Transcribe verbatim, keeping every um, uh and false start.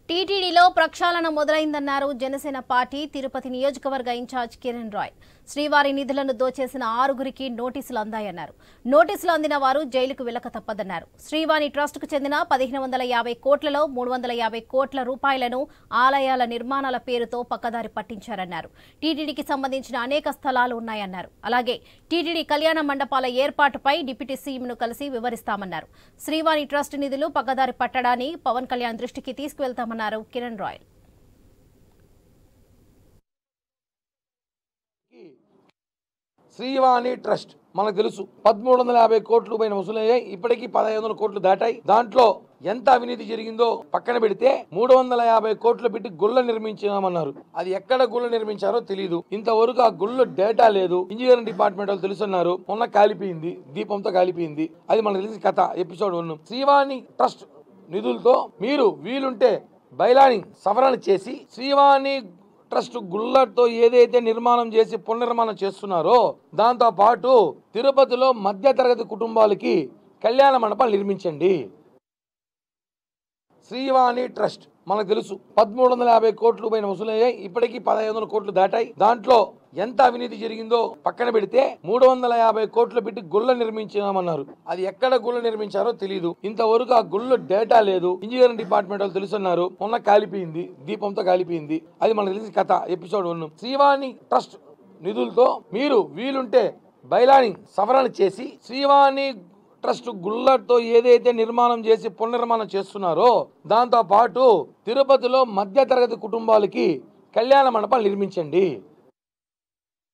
టీటీడీలో ప్రక్షాళన మొదలైందన్నారు జనసేన పార్టీ తిరుపతి నియోజకవర్గ ఇన్ఛార్జ్ కిరణ్ రాయ్. శ్రీవారి నిధులను దోచేసిన ఆరుగురికి నోటీసులు అందాయన్నారు. నోటీసులు అందిన వారు జైలుకు వెళ్లక తప్పదన్నారు. శ్రీవారి ట్రస్టుకు చెందిన పదిహేను వందల యాభై కోట్లలో మూడు వందల యాభై కోట్ల రూపాయలను ఆలయాల నిర్మాణాల పేరుతో పక్కదారి పట్టించారన్నారు. టీటీడీకి సంబంధించిన అనేక స్థలాలు ఉన్నాయన్నారు. అలాగే టీటీడీ కళ్యాణ మండపాల ఏర్పాటుపై డిప్యూటీ సీఎంను కలిసి వివరిస్తామన్నారు. శ్రీవారి ట్రస్ట్ నిధులు పక్కదారి పట్టడాన్ని పవన్ కళ్యాణ్ దృష్టికి తీసుకువెళ్తామన్నారు కిరణ్ రాయ్. శ్రీవాణి ట్రస్ట్ మనకు తెలుసు పదమూడు వందల యాభై కోట్లు పైన వసూలయ్యాయి. ఇప్పటికీ పదహైదు వందల కోట్లు దాటాయి. దాంట్లో ఎంత అవినీతి జరిగిందో పక్కన పెడితే మూడు వందల యాభై కోట్లు పెట్టి గుళ్ళ నిర్మించామన్నారు. అది ఎక్కడ గుళ్ళ నిర్మించారో తెలియదు. ఇంతవరకు ఆ గుళ్ళ డేటా లేదు. ఇంజనీరింగ్ డిపార్ట్మెంట్ వాళ్ళు తెలుసున్నారు. మొన్న కాలిపోయింది, దీపంతో కాలిపోయింది. అది మనకు తెలిసి కథ ఎపిసోడ్ వన్. శ్రీవాణి ట్రస్ట్ నిధులతో మీరు వీలుంటే బైలాని సవరణ చేసి శ్రీవాణి ట్రస్ట్ గుళ్ళతో ఏదైతే నిర్మాణం చేసి పునర్నిర్మాణం చేస్తున్నారో దాంతో పాటు తిరుపతిలో మధ్యతరగతి కుటుంబాలకి కళ్యాణ మండపాలు నిర్మించండి. శ్రీవాణి ట్రస్ట్ మనకు తెలుసు పదమూడు వందల యాభై కోట్లు పైన వసూలయ్యాయి. ఇప్పటికీ పదహైదు వందల కోట్లు దాటాయి. దాంట్లో ఎంత అవినీతి జరిగిందో పక్కన పెడితే మూడు వందల యాభై కోట్లు పెట్టి గుళ్ళ నిర్మించామన్నారు. అది ఎక్కడ గుళ్ళ నిర్మించారో తెలియదు. ఇంతవరకు ఆ గుళ్ళ డేటా లేదు. ఇంజనీరింగ్ డిపార్ట్మెంట్ వాళ్ళు తెలుసున్నారు. మొన్న కాలిపోయింది, దీపంతో కాలిపోయింది. అది మనకు తెలిసి కథ ఎపిసోడ్ వన్. శ్రీవాణి ట్రస్ట్ నిధులతో మీరు వీలుంటే బైలాని సవరణ చేసి శ్రీవాణి ట్రస్ట్ గుళ్ళతో ఏదైతే నిర్మాణం చేసి పునర్నిర్మాణం చేస్తున్నారో దాంతో పాటు తిరుపతిలో మధ్యతరగతి కుటుంబాలకి కళ్యాణ మండపాలు నిర్మించండి.